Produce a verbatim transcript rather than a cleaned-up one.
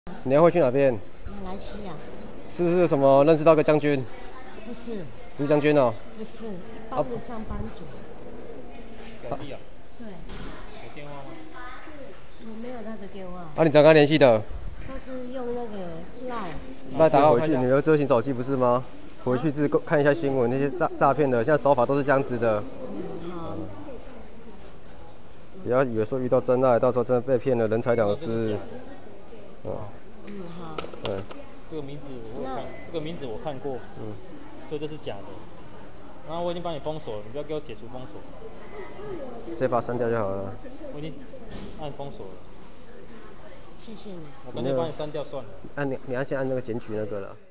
你要会去哪边？ 马来西亚。 是不是什么认识到个将军？ 不是。 不是将军哦。 不是，一般的上班族。 小弟啊？ 对。 有电话吗？ 我没有他的电话。 啊，你怎么跟他联系的？ 都是用那个 Line。 那打回去，你有遮型手机不是吗？回去自看一下新闻，那些诈诈骗的，现在手法都是这样子的。 嗯，好。 不要以为说遇到真爱，到时候真的被骗了，人财两失。 嗯，嗯，好。 对。 这个名字我有看，这个名字我看过，嗯，所以这是假的。然后我已经帮你封锁了，你不要给我解除封锁。 直接把它删掉就好了。 我已经按封锁了。 谢谢你。 我干脆帮你删掉算了。 按你，你要先按那个检举那个了。